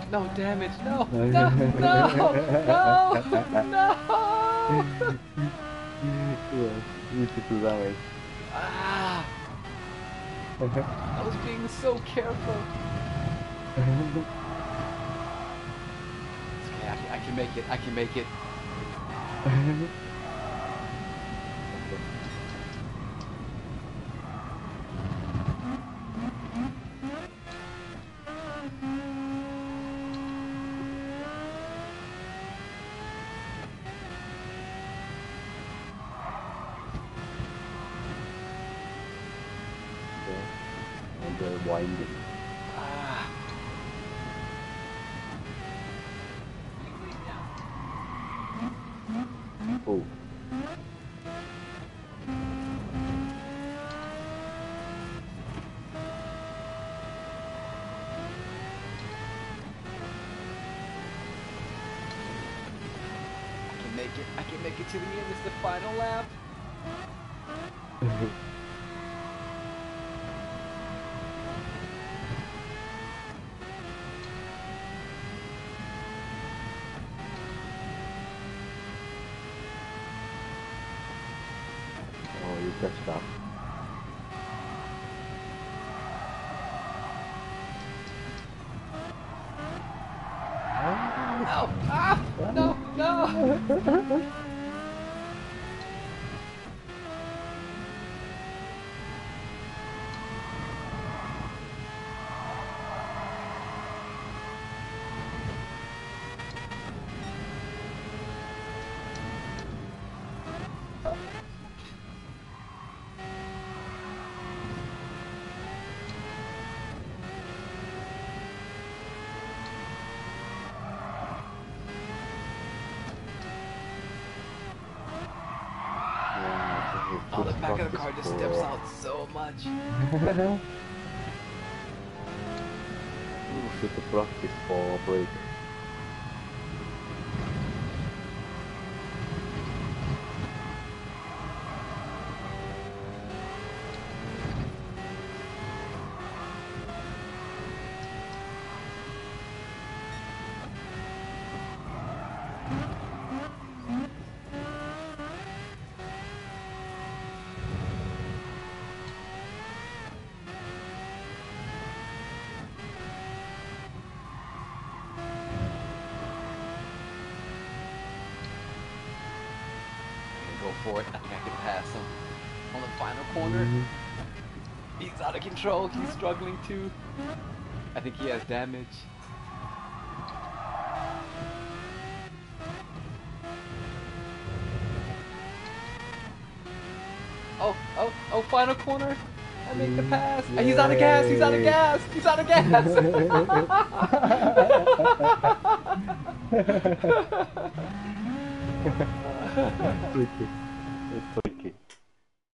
No damage. No. No. No. No. No. Yeah, you took the damage. Ah. I was being so careful. It's okay. I can make it. I can make it. And they're winding. Ah. Oh. I can make it to the end. It's the final lap. Oh, you catched up. No! Ah! No! No! Oh, the back of the car just steps out so much. Should the practice for a break. Go for it. I think I can pass him on the final corner. He's out of control. He's struggling too. I think he has damage. Oh, final corner. I make the pass. Yay. He's out of gas. He's out of gas. He's out of gas. Tricky. It's tricky.